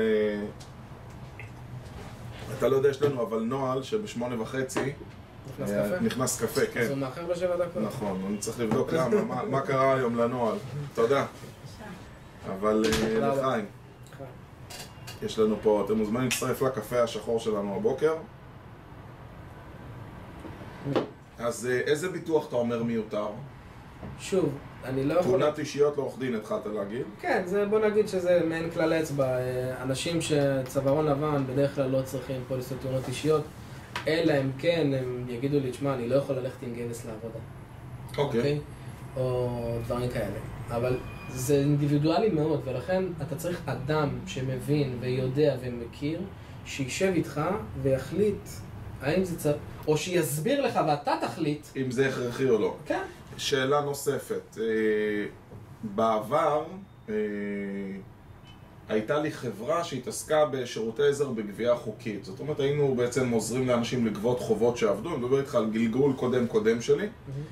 אתה לא יודע, יש לנו אבל נוהל שבשמונה וחצי נכנס קפה? נכנס קפה, כן. אז הוא מאחר בשבע דקות. נכון, אני צריך לבדוק למה, מה, מה קרה היום לנוהל. תודה. אבל לחיים, יש לנו פה, אתם מוזמנים להצטרף לקפה השחור שלנו הבוקר. אז איזה ביטוח אתה אומר מיותר? שוב, אני לא יכול... תאונת אישיות לעורך דין, התחלת להגיד? כן, זה, בוא נגיד שזה מעין כלל אצבע. אנשים שצווארון לבן בדרך כלל לא צריכים פוליסות תאונות אישיות, אלא אם כן הם יגידו לי, תשמע, אני לא יכול ללכת עם גבס לעבודה. אוקיי. או דברים כאלה. אבל זה אינדיבידואלי מאוד, ולכן אתה צריך אדם שמבין ויודע ומכיר, שישב איתך ויחליט האם זה צריך, או שיסביר לך ואתה תחליט. אם זה הכרחי או לא. כן. שאלה נוספת. בעבר הייתה לי חברה שהתעסקה בשירותי עזר בגבייה חוקית. זאת אומרת, היינו בעצם עוזרים לאנשים לגבות חובות שעבדו. אני מדבר איתך על גלגול קודם קודם שלי.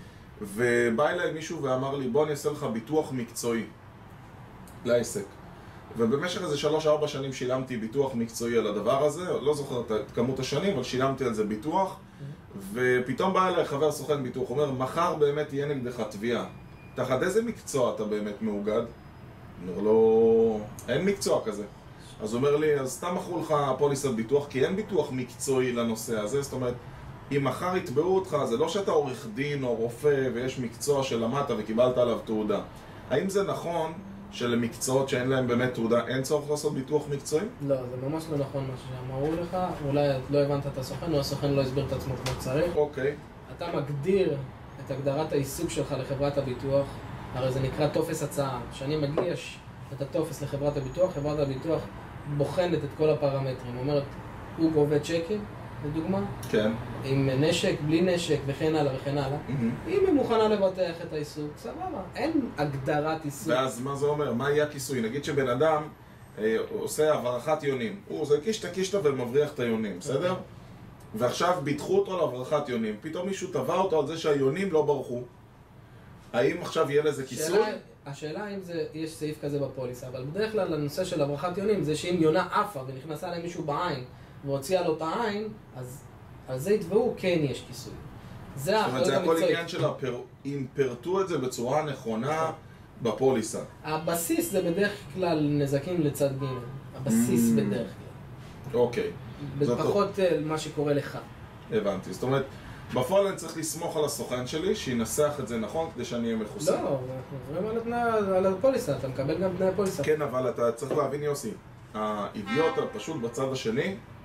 ובא אליי מישהו ואמר לי, בוא אני אעשה לך ביטוח מקצועי לעסק. ובמשך איזה שלוש ארבע שנים שילמתי ביטוח מקצועי על הדבר הזה, לא זוכר את כמות השנים, אבל שילמתי על זה ביטוח. ופתאום בא אליי חבר סוכן ביטוח, אומר, מחר באמת תהיה נגדך תביעה. תחת איזה מקצוע אתה באמת מאוגד? אומר לו, אין מקצוע כזה. אז הוא אומר לי, אז סתם מכרו לך פוליסת ביטוח, כי אין ביטוח מקצועי לנושא הזה. זאת אומרת, אם מחר יתבעו אותך, זה לא שאתה עורך דין או רופא ויש מקצוע שלמדת וקיבלת עליו תעודה. האם זה נכון שלמקצועות שאין להם באמת תעודה אין צורך לעשות ביטוח מקצועי? לא, זה ממש לא נכון מה שאמרו לך. אולי לא הבנת את הסוכן, או הסוכן לא הסביר את עצמו כמו שצריך. אוקיי. אתה מגדיר את הגדרת העיסוק שלך לחברת הביטוח, הרי זה נקרא טופס הצעה. כשאני מגיש את הטופס לחברת הביטוח, חברת הביטוח בוחנת את כל הפרמטרים. אומרת, הוא גובה צ'קים, לדוגמה, כן. עם נשק, בלי נשק וכן הלאה וכן הלאה. Mm-hmm. אם היא מוכנה לבטח את העיסוק, סבבה, אין הגדרת עיסוק. ואז מה זה אומר? מה יהיה הכיסוי? נגיד שבן אדם אה, עושה הברחת יונים. הוא עושה קישטה קישטה ומבריח את היונים, בסדר? Okay. ועכשיו ביטחו אותו להברחת יונים. פתאום מישהו טבע אותו על זה שהיונים לא ברחו. האם עכשיו יהיה לזה כיסוי? שאלה, השאלה אם זה, יש סעיף כזה בפוליסה, אבל בדרך כלל הנושא של הברחת יונים זה שאם יונה עפה ונכנסה למישהו בעין והוציאה לו את העין, אז על זה יתבעו, כן יש כיסוי. זה האחריות המקצועית. זאת אומרת, זה הכל עניין של הפר... אם פרטו את זה בצורה נכונה בפוליסה. הבסיס זה בדרך כלל נזקים לצד ג'. הבסיס בדרך כלל. אוקיי. בפחות מה שקורה לך. הבנתי. זאת אומרת, בפועל אני צריך לסמוך על הסוכן שלי, שינסח את זה נכון כדי שאני אהיה מחוסן. לא, אנחנו עוברים על הפוליסה, אתה מקבל גם תנאי פוליסה. כן, אבל אתה צריך להבין, יוסי, האידיוט הפשוט בצד השני,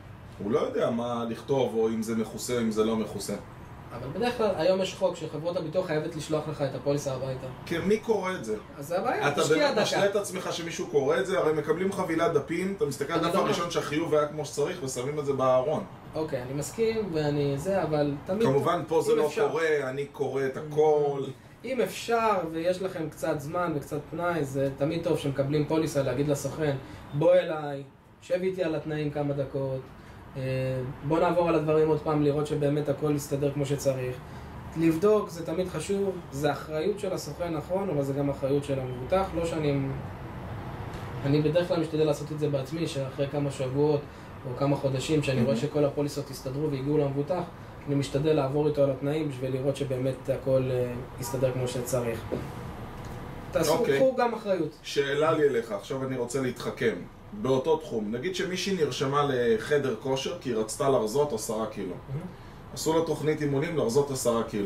הוא לא יודע מה לכתוב, או אם זה מכוסה, או אם זה לא מכוסה. אבל בדרך כלל, היום יש חוק שחברות הביטוח חייבת לשלוח לך את הפוליסה הביתה. כן, מי קורא את זה? אז זה הבעיה, אתה תשקיע באמת משלה את דקה. עצמך שמישהו קורא את זה, הרי מקבלים חבילת דפים, אתה מסתכל על אני הדף לא- הראשון שהחיוב היה כמו שצריך, ושמים את זה בארון. אוקיי, אני מסכים, ואני זה, אבל תמיד... כמובן, פה זה אם לא אפשר. קורה, אני קורא את הכל. אם אפשר, ויש לכם קצת זמן וקצת פנאי, זה תמיד טוב שמקבלים פוליסה להגיד לסוכן, בוא אליי, שב איתי על התנאים כמה דקות, אה, בוא נעבור על הדברים עוד פעם, לראות שבאמת הכל יסתדר כמו שצריך. לבדוק זה תמיד חשוב, זה אחריות של הסוכן נכון, אבל זה גם אחריות של המבוטח, לא שאני... אני בדרך כלל משתדל לעשות את זה בעצמי, שאחרי כמה שבועות או כמה חודשים, שאני רואה שכל הפוליסות יסתדרו והגיעו למבוטח, אני משתדל לעבור איתו על התנאים בשביל לראות שבאמת הכל uh, יסתדר כמו שצריך. תעשו, אוקיי. קחו גם אחריות. שאלה לי אליך, עכשיו אני רוצה להתחכם. באותו תחום, נגיד שמישהי נרשמה לחדר כושר כי היא רצתה לרזות עשרה קילו. עשו לה תוכנית אימונים לרזות עשרה קילו.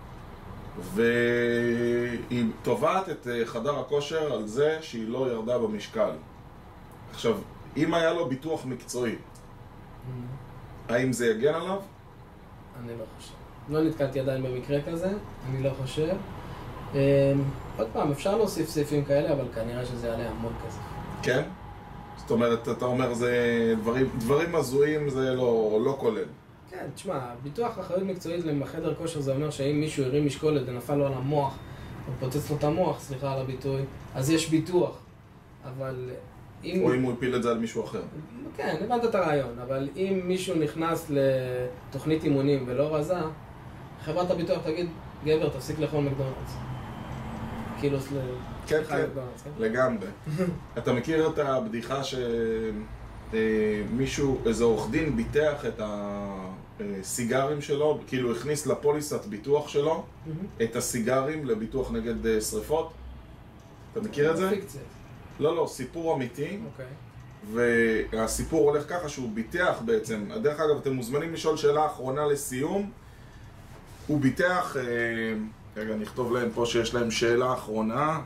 והיא תובעת את אה, חדר הכושר על זה שהיא לא ירדה במשקל. עכשיו, אם היה לו ביטוח מקצועי, האם זה יגן עליו? אני לא חושב. לא נתקלתי עדיין במקרה כזה, אני לא חושב. Um, עוד פעם, אפשר להוסיף סעיפים כאלה, אבל כנראה שזה יעלה המון כסף. כן? זאת אומרת, אתה אומר, זה דברים, דברים הזויים זה לא, לא כולל. כן, תשמע, ביטוח אחריות מקצועית לחדר כושר זה אומר שאם מישהו הרים משקולת ונפל לו על המוח, או פוצץ לו את המוח, סליחה על הביטוי, אז יש ביטוח. אבל אם... או אם הוא הפיל את זה על מישהו אחר. כן, הבנת את הרעיון, אבל אם מישהו נכנס לתוכנית אימונים ולא רזה, חברת הביטוח תגיד, גבר, תפסיק לאכול מקדונלדס. כאילו, כן, סליחה, כן, מקדונלדס, כן? לגמרי. אתה מכיר את הבדיחה שמישהו, איזה עורך דין ביטח את הסיגרים שלו, כאילו הכניס לפוליסת ביטוח שלו את הסיגרים לביטוח נגד שריפות? אתה מכיר את זה? פיקציה. לא, לא, סיפור אמיתי. אוקיי. והסיפור הולך ככה שהוא ביטח בעצם, דרך אגב אתם מוזמנים לשאול שאלה אחרונה לסיום. הוא ביטח, אה, רגע נכתוב להם פה שיש להם שאלה אחרונה.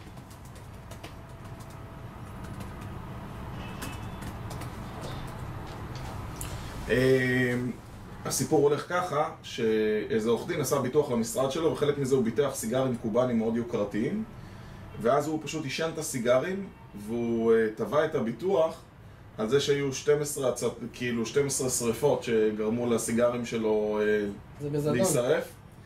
אה, הסיפור הולך ככה שאיזה עורך דין עשה ביטוח למשרד שלו וחלק מזה הוא ביטח סיגרים קובנים מאוד יוקרתיים ואז הוא פשוט עישן את הסיגרים והוא uh, טבע את הביטוח על זה שהיו שתים עשרה, הצ... כאילו שתים עשרה שריפות שגרמו לסיגרים שלו uh, להישרף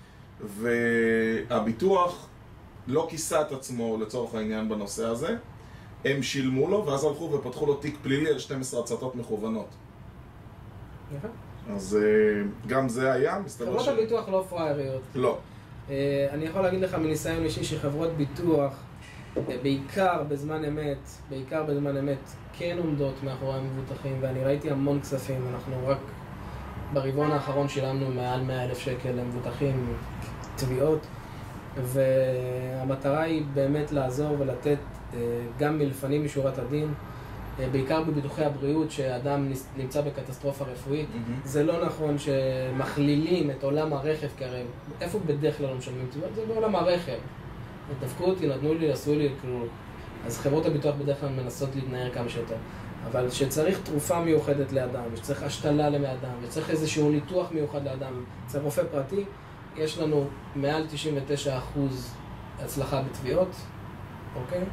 והביטוח לא כיסה את עצמו לצורך העניין בנושא הזה הם שילמו לו ואז הלכו ופתחו לו תיק פלילי על שתים עשרה הצתות מכוונות. יפה. אז uh, גם זה היה, מסתבר חברות הביטוח לא פרייריות. לא. Uh, אני יכול להגיד לך מניסיון אישי שחברות ביטוח בעיקר בזמן אמת, בעיקר בזמן אמת, כן עומדות מאחורי המבוטחים, ואני ראיתי המון כספים, אנחנו רק ברבעון האחרון שילמנו מעל מאה אלף שקל למבוטחים, תביעות, והמטרה היא באמת לעזור ולתת גם מלפנים משורת הדין, בעיקר בביטוחי הבריאות, שאדם נמצא בקטסטרופה רפואית. Mm-hmm. זה לא נכון שמכלילים את עולם הרכב, כי הרי איפה בדרך כלל לא משלמים תביעות? זה בעולם הרכב. דפקו אותי, נתנו לי, עשו לי, כאילו... אז חברות הביטוח בדרך כלל מנסות להתנער כמה שיותר. אבל שצריך תרופה מיוחדת לאדם, שצריך השתלה לאדם, וצריך איזשהו ניתוח מיוחד לאדם, צריך רופא פרטי, יש לנו מעל תשעים ותשעה אחוז הצלחה בתביעות, אוקיי?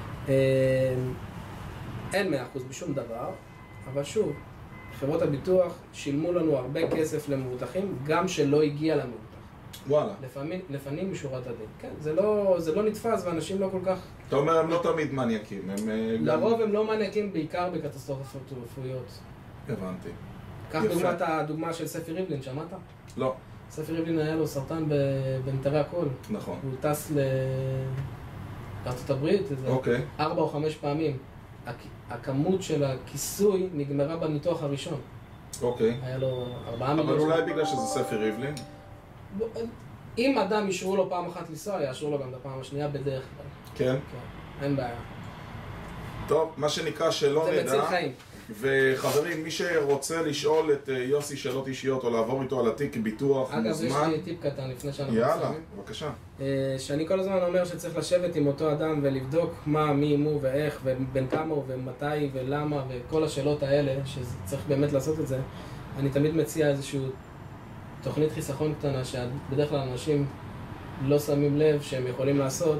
אין מאה אחוז בשום דבר, אבל שוב, חברות הביטוח שילמו לנו הרבה כסף למבוטחים, גם שלא הגיע למבוטח. וואלה. לפעמים, לפנים משורת הדין. כן, זה לא, זה לא נתפס ואנשים לא כל כך... אתה אומר, הם לא תמיד מניאקים, הם... לרוב הם לא מניאקים בעיקר בקטסטרופות רפואיות. הבנתי. קח דוגמת הדוגמה של ספי ריבלין, שמעת? לא. ספי ריבלין היה לו סרטן במיתרי הקול. נכון. הוא טס לארצות הברית, איזה אוקיי. ארבע או חמש פעמים. הכמות של הכיסוי נגמרה בניתוח הראשון. אוקיי. היה לו ארבעה מיליון. אבל אולי בגלל שזה ספי ריבלין? אם אדם ישרו לו פעם אחת לנסוע, יאשרו לו גם את הפעם השנייה בדרך כלל. כן. כן, אין בעיה. טוב, מה שנקרא שלא נדע... זה מציל חיים. וחברים, מי שרוצה לשאול את יוסי שאלות אישיות או לעבור איתו על התיק ביטוח אגב, מוזמן. אגב, יש לי טיפ קטן לפני שאנחנו יאללה, מסיימים. בבקשה. שאני כל הזמן אומר שצריך לשבת עם אותו אדם ולבדוק מה, מי, מו ואיך, ובין כמה הוא ומתי ולמה וכל השאלות האלה, שצריך באמת לעשות את זה. אני תמיד מציע איזושהי תוכנית חיסכון קטנה, שבדרך כלל אנשים לא שמים לב שהם יכולים לעשות,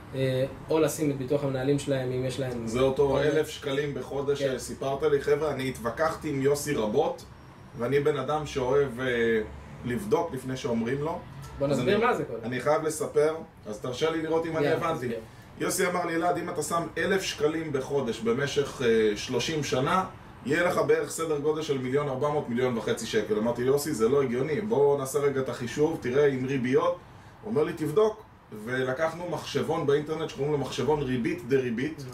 או לשים את ביטוח המנהלים שלהם אם יש להם... זה אותו אלף שקלים בחודש כן. שסיפרת לי. חבר'ה, אני התווכחתי עם יוסי רבות, ואני בן אדם שאוהב uh, לבדוק לפני שאומרים לו. בוא נסביר אני, מה זה קודם. אני חייב לספר, אז תרשה לי לראות אם yeah, אני הבנתי. תסביר. יוסי אמר לי, אלעד, אם אתה שם אלף שקלים בחודש במשך uh, שלושים שנה, יהיה לך בערך סדר גודל של מיליון ארבע מאות, מיליון וחצי שקל. אמרתי, יוסי, זה לא הגיוני, בוא נעשה רגע את החישוב, תראה עם ריביות. הוא אומר לי, תבדוק. ולקחנו מחשבון באינטרנט שקוראים לו מחשבון ריבית דריבית,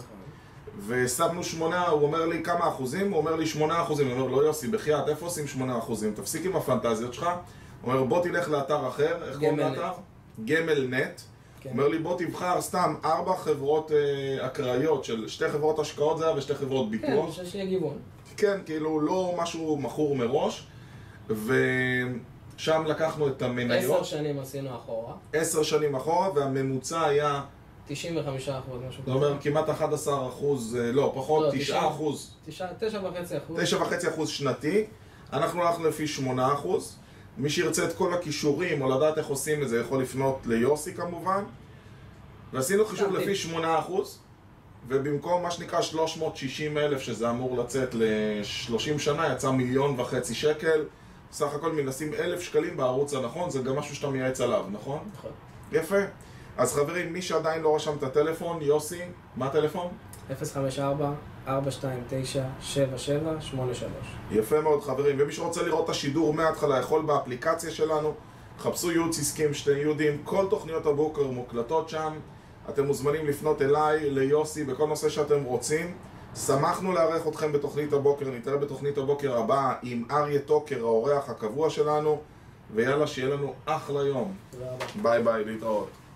ושמנו שמונה, הוא אומר לי כמה אחוזים, הוא אומר לי שמונה אחוזים, הוא אומר לא יוסי, בחייאת, איפה עושים שמונה אחוזים? תפסיק עם הפנטזיות שלך. הוא אומר בוא תלך לאתר אחר, איך קוראים לאתר? גמל נט. הוא אומר לי בוא תבחר סתם ארבע חברות אקראיות של שתי חברות השקעות זה ושתי חברות ביטוח. כן, אני חושב שיהיה גיוון. כן, כאילו לא משהו מכור מראש, ו... שם לקחנו את המניות. עשר שנים עשינו אחורה. עשר שנים אחורה, והממוצע היה... תשעים וחמישה אחוז, משהו כזה. זאת אומרת, כמעט אחד עשר אחוז, לא, פחות, תשעה אחוז. תשע וחצי אחוז. תשע וחצי אחוז שנתי. אנחנו הלכנו לפי שמונה אחוז. מי שירצה את כל הכישורים, או לדעת איך עושים את זה, יכול לפנות ליוסי כמובן. ועשינו חישוב לפי שמונה אחוז. ובמקום מה שנקרא שלוש מאות ושישים אלף, שזה אמור לצאת ל-שלושים שנה, יצא מיליון וחצי שקל. סך הכל מנסים אלף שקלים בערוץ הנכון, זה גם משהו שאתה מייעץ עליו, נכון? נכון. יפה. אז חברים, מי שעדיין לא רשם את הטלפון, יוסי, מה הטלפון? אפס חמש ארבע, ארבע שתיים תשע, שבע שבע, שמונה שלוש. יפה מאוד חברים, ומי שרוצה לראות את השידור מההתחלה יכול באפליקציה שלנו, חפשו ייעוץ עסקים שתי יהודים, כל תוכניות הבוקר מוקלטות שם, אתם מוזמנים לפנות אליי, ליוסי, בכל נושא שאתם רוצים. שמחנו לארח אתכם בתוכנית הבוקר, נתראה בתוכנית הבוקר הבאה עם אריה טוקר, האורח הקבוע שלנו, ויאללה, שיהיה לנו אחלה יום. ביי ביי, להתראות.